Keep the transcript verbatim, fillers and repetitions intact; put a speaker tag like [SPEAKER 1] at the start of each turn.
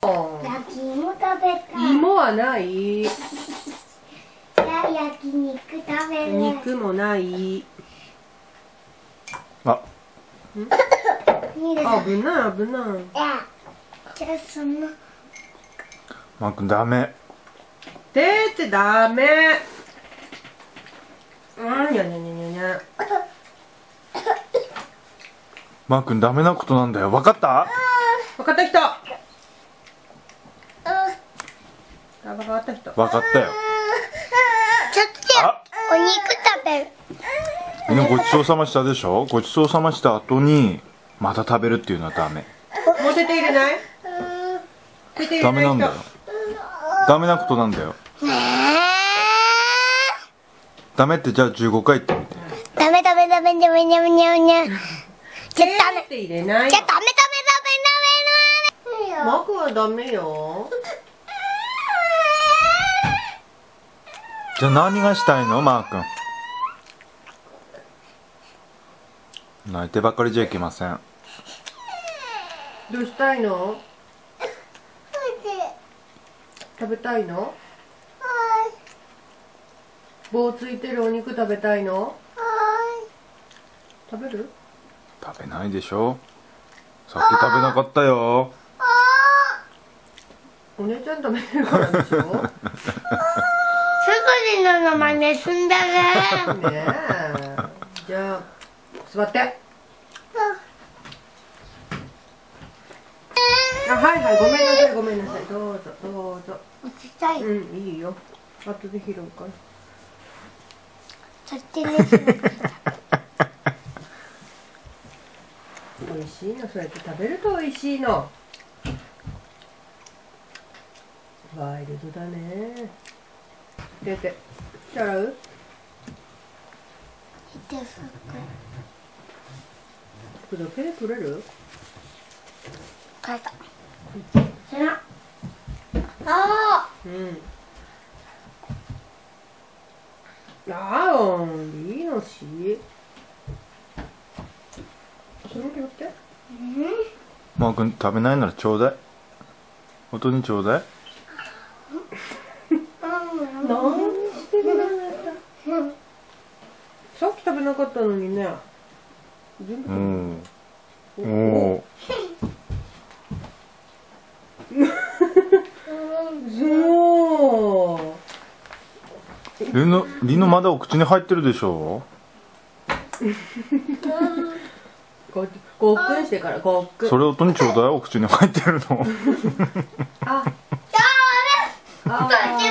[SPEAKER 1] 焼き芋食べたい。
[SPEAKER 2] 芋はない。
[SPEAKER 1] や焼肉食べる。
[SPEAKER 2] 肉もない。
[SPEAKER 3] あ、
[SPEAKER 1] 危
[SPEAKER 2] 危ない危ない。
[SPEAKER 1] じゃあその
[SPEAKER 3] マー君ダメ。
[SPEAKER 2] てーってダメ。うんにゃにゃにゃにゃにゃ。
[SPEAKER 3] マー君ダメなことなんだよ。分かった？
[SPEAKER 2] 分かった人。分かった人。
[SPEAKER 3] 分かったよ。
[SPEAKER 1] ちょっと
[SPEAKER 3] あ、
[SPEAKER 1] お肉食べる。
[SPEAKER 3] みんなごちそうさましたでしょ。ごちそうさました後にまた食べるっていうのはダメ。
[SPEAKER 2] もう手入れない？手入れない人。
[SPEAKER 3] ダメなんだよ。ダメなことなんだよ。ダメってじゃあじゅうごかい言ってみて。
[SPEAKER 1] ダメダメダメダメダメダメダメ。じゃダメ。
[SPEAKER 2] 手入れない。
[SPEAKER 1] じゃダメダメダメダメダメ。
[SPEAKER 2] マー君はダメよ。
[SPEAKER 3] じゃあ何がしたいのマー君。泣いてばかりじゃいけません。
[SPEAKER 2] どうしたいの？食べたいの？棒ついてるお肉食べたいの？食べる？
[SPEAKER 3] 食べないでしょ。さっき食べなかったよ。
[SPEAKER 2] お姉ちゃん食べてるからでしょ。
[SPEAKER 1] すぐにのの真似すんだね。
[SPEAKER 2] ねえ。じゃあ座って。あ、はいはい、ごめんなさいごめんなさい。どうぞどうぞ。
[SPEAKER 1] 落ちたい。
[SPEAKER 2] うん、いいよ。後で拾うから。
[SPEAKER 1] そっちにする。
[SPEAKER 2] 美味しいの、そうやって食べると美味しいの。ワイルドだね。出て、手洗う？服だけで取れる？
[SPEAKER 1] 書いた。せな。あ
[SPEAKER 2] うん。ああ、いいのし。それも拾って。
[SPEAKER 3] マー君食べないならちょうだい。音にちょうだい。
[SPEAKER 2] 何してるの？さっき食べなかったのにね。全部
[SPEAKER 3] うんお
[SPEAKER 2] お
[SPEAKER 3] お
[SPEAKER 2] そう。
[SPEAKER 3] リノリノまだお口に入ってるでしょ。
[SPEAKER 2] ごごっくんしてからごっくん。
[SPEAKER 3] それ音にちょうだい。お口に入ってるの。
[SPEAKER 2] あ。あ。